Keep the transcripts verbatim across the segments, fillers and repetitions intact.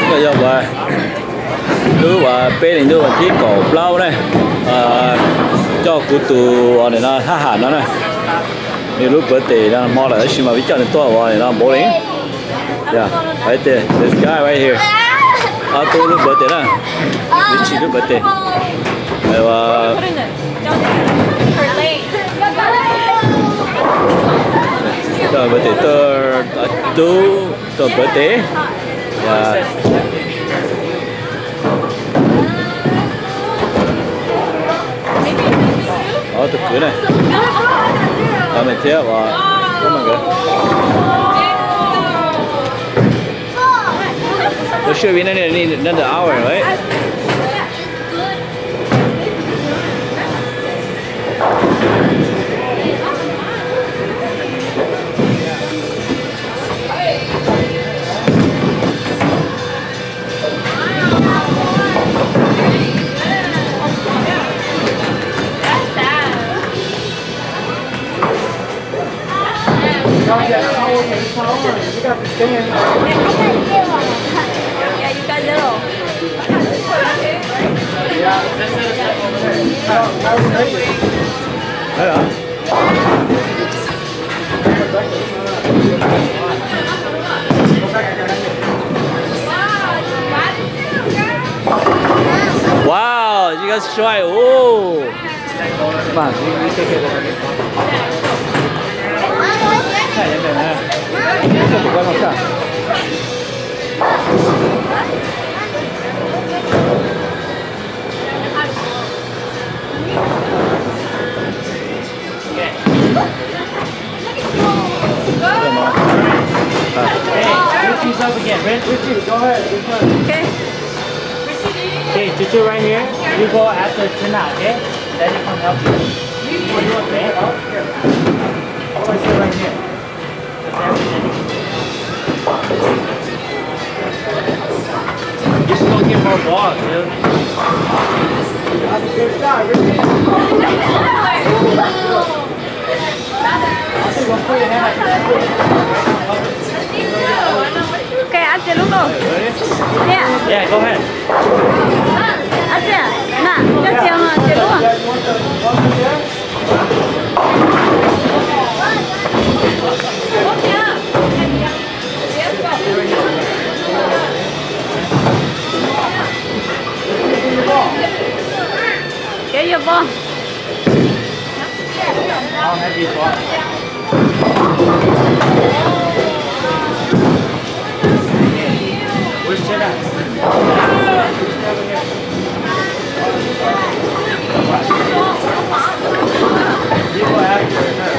cái giờ vậy cứ và bé lên đưa vào thiết cổ lâu này cho cụ tù ở đây nó hát hẳn nó này nếu lúc bữa tiệc nó mò lại xin mà biết cho nên tôi vào này nó bố đến yeah right there this guy right here à tôi lúc bữa tiệc này Richie lúc bữa tiệc và rồi bữa tiệc tôi tôi tôi bữa tiệc yeah đó từ cửa này à mình thấy và có mọi người tôi sure we need another hour right Yeah, you got little. Wow, you guys try. Oh, come on, you, you take it. Richie's up again. Richie, go ahead. Okay. Okay, Chuchu right here. You go after Tina, okay? Daddy come help you. Okay? Always sit right here. Just go get more balls, dude. That's a good shot, Richie. Okay, anh chị lúc đâu? Yeah. Yeah, go ahead. Anh chị, nè, cho chị mà chị lúc à? Get your ball. I'll have you ball. Where's Jenna? You go after her,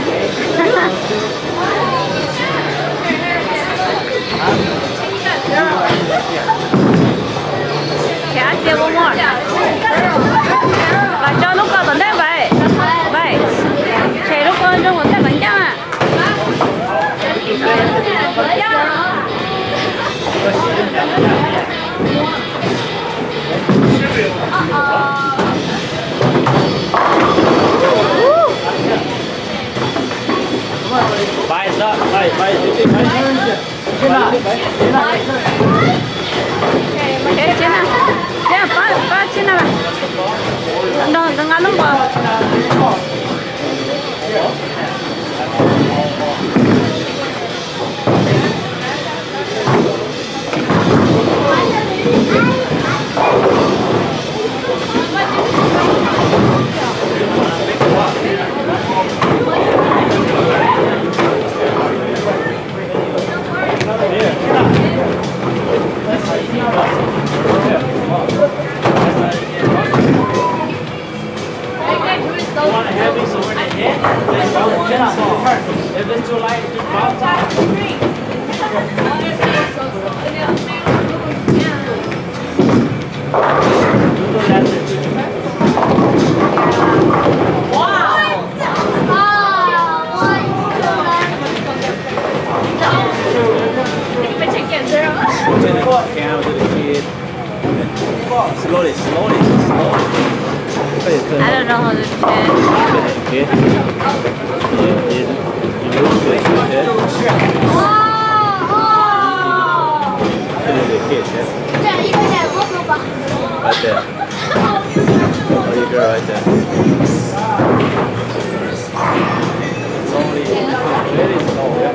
Okay, anh chị one more. Và cho lúc con tận đây vậy. Vậy. Chị lúc con trong một cái bánh trăng à. Bye, stop. Bye, bye. Bye. Oke, Cina. Ya, Pak, Pak Cina lah. Đừng đừng ăn lúc mà. If it's too light, just bounce off. Slowly, slowly, slowly. I don't know how to do it. Okay. Yeah, yeah. You look good. Yeah. definitely hit. Yeah, you can have one more. Right there. Oh, you go right there. Slowly, very slow. Yeah.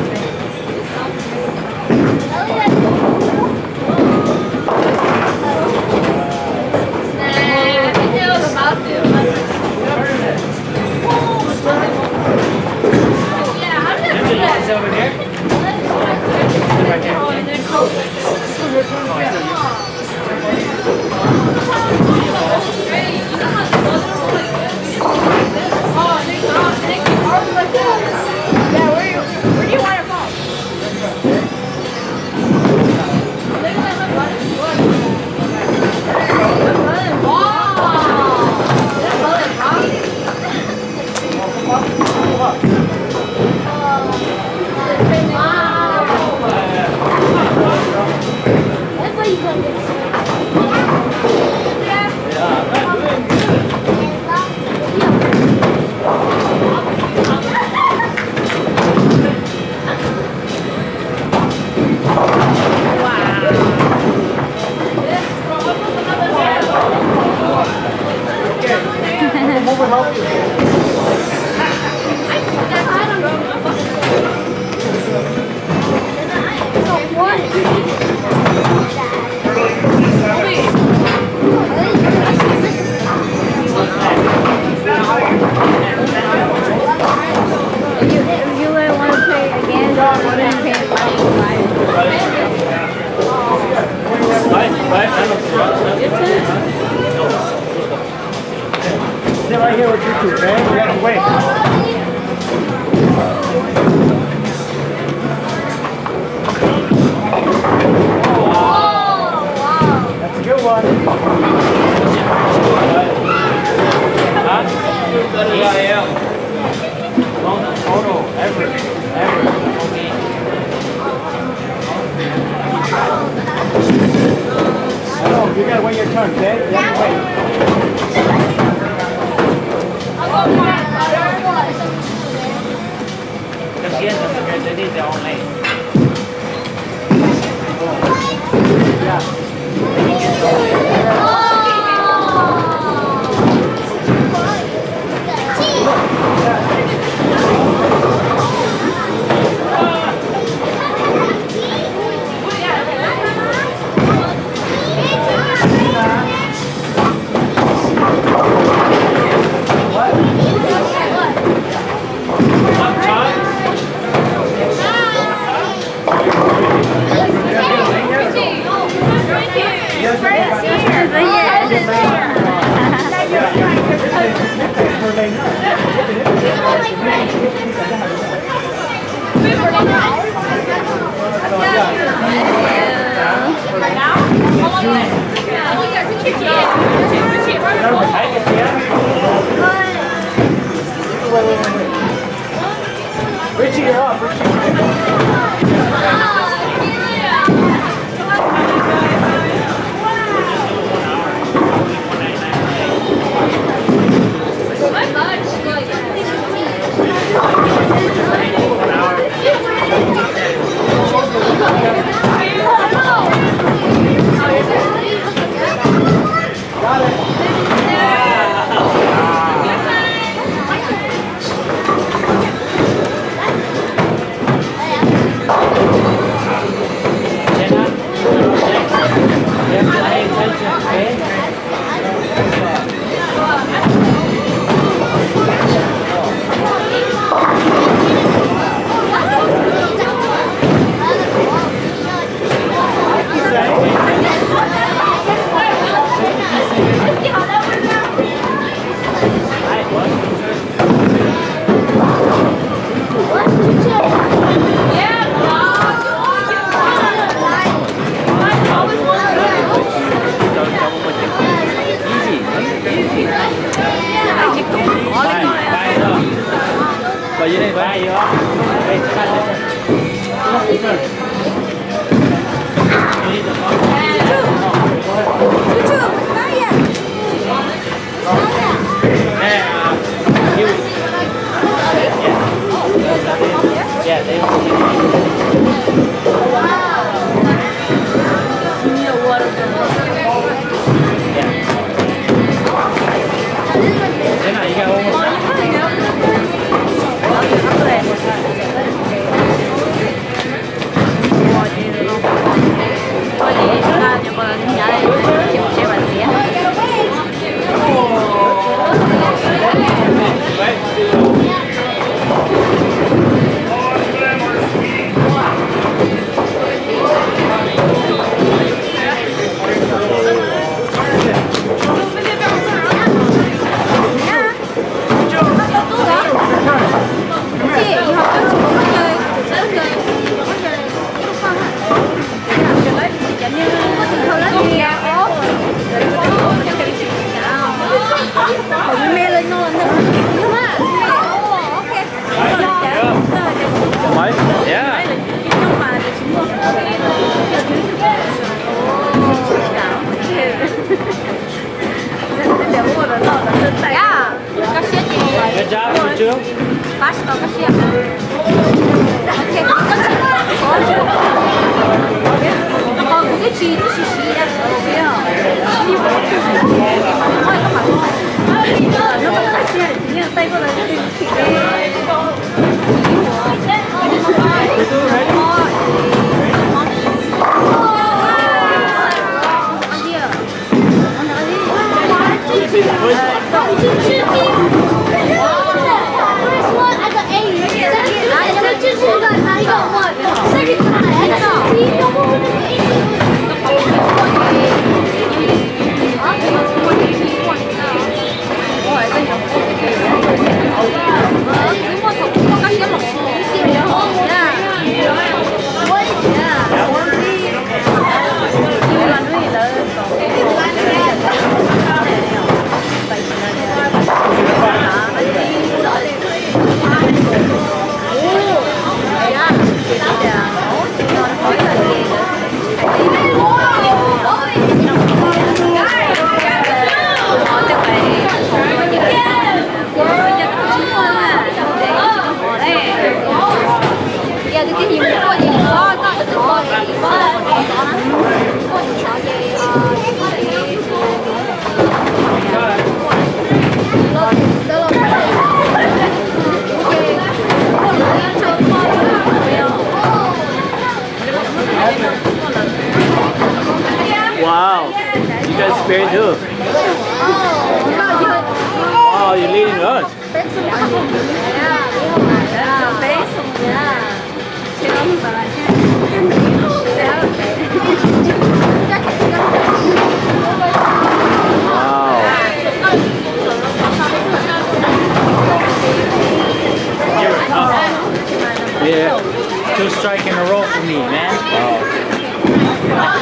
It's over here. Right there. Yeah, where, you, where do you want it from? Sit right here with you two, okay? You have to wait. That's a good one. Huh? Better than I am. Longest total ever. Ever. No, you gotta wait your turn, okay? You have to wait. Because yes, they need their own lane. Yeah. Richie, you're up. Richie. job, Chuchu. Pass vào cái xe. Ok, có chị có chứ. Nó còn cái gì thì xí xí ra rồi chứ. Đi vào cái gì. Ôi các bạn. Nó có cái xe thì như tay của nó thì thì cái. Wow, you guys spare too. Wow, you're leading us. Wow. Yeah. Two strike in a row for me, man. Wow.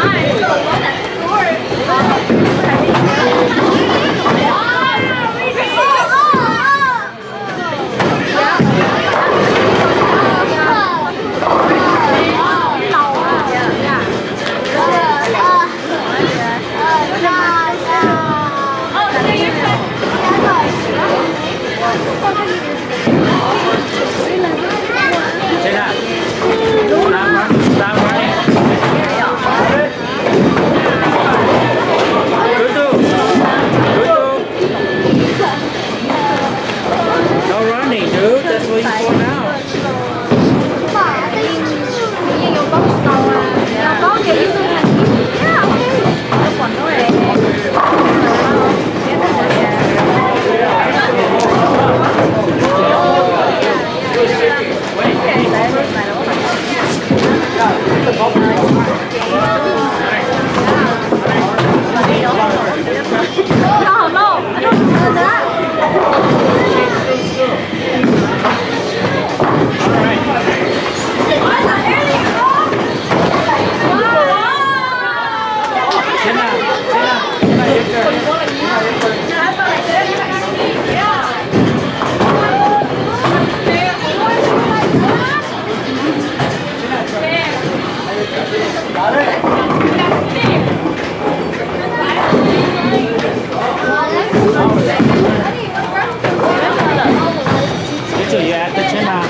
Richie, you have the chin out.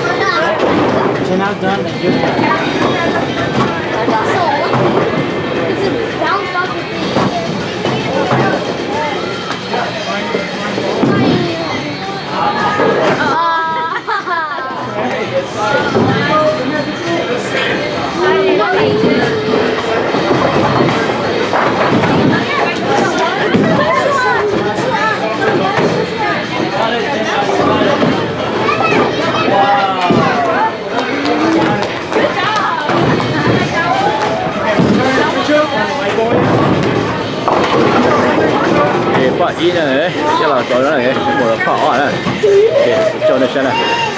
Chin out done, and you're done. Thì quả ý này, chắc là tối đó này, một là phỏ này, để cho nó xem này.